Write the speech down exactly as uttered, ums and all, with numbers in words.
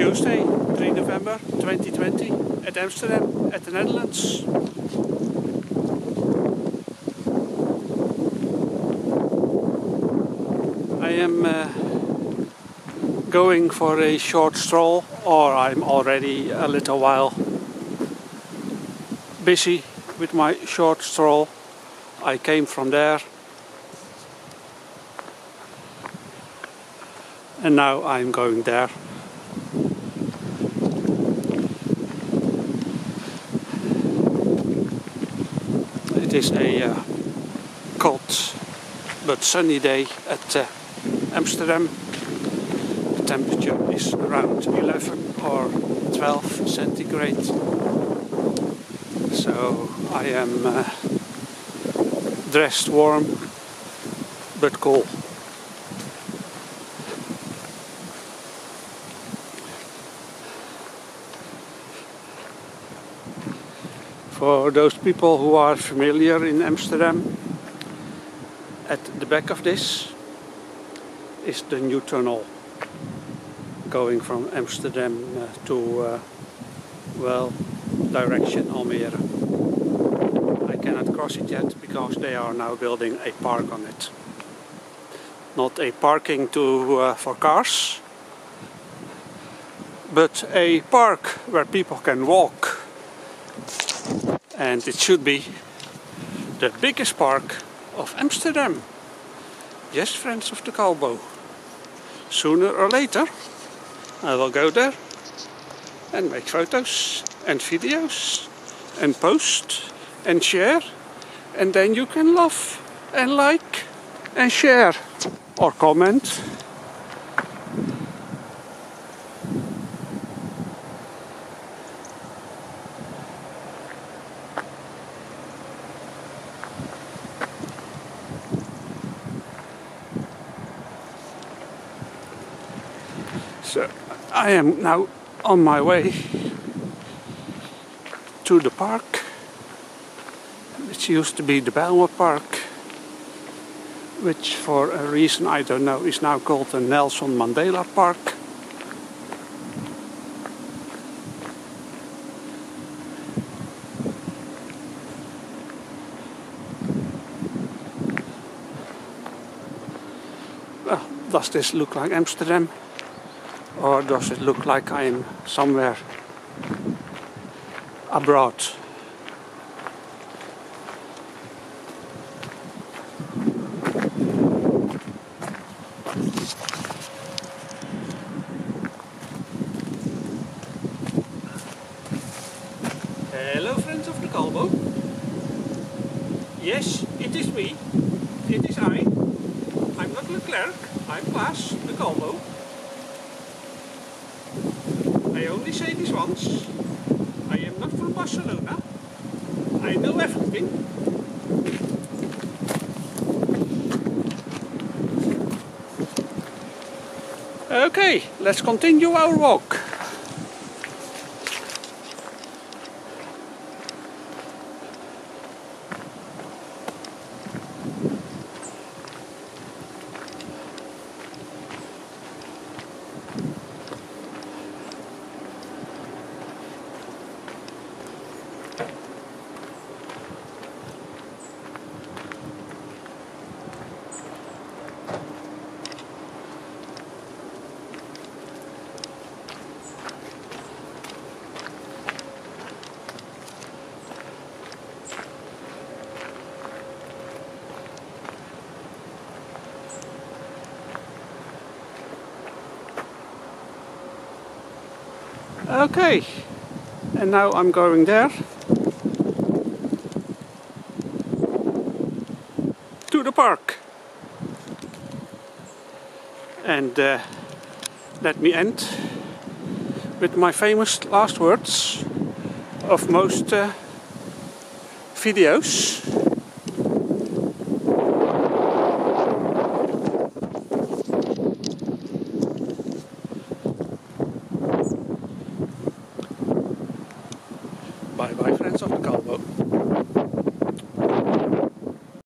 Tuesday, three November twenty twenty, at Amsterdam, at the Netherlands. I am uh, going for a short stroll, or I'm already a little while busy with my short stroll. I came from there and now I'm going there. It is a uh, cold but sunny day at uh, Amsterdam. The temperature is around eleven or twelve centigrade. So I am uh, dressed warm but cool. For those people who are familiar in Amsterdam, at the back of this is the new tunnel going from Amsterdam uh, to, uh, well, direction Almere. I cannot cross it yet because they are now building a park on it. Not a parking to uh, for cars, but a park where people can walk. And it should be the biggest park of Amsterdam. Yes, friends of the Calbo. Sooner or later I will go there and make photos and videos and post and share, and then you can love and like and share or comment. So I am now on my way to the park, which used to be the Bijlmer Park, which for a reason I don't know is now called the Nelson Mandela Park. Well, does this look like Amsterdam? Or does it look like I am somewhere abroad? Hello, friends of the Calbo. Yes, it is me. It is I. I'm not Leclerc. I'm Klaas, the Calbo. I only say this once. I am not from Barcelona. I know everything. Okay, let's continue our walk. Okay, and now I'm going there to the park. And uh, let me end with my famous last words of most uh, videos.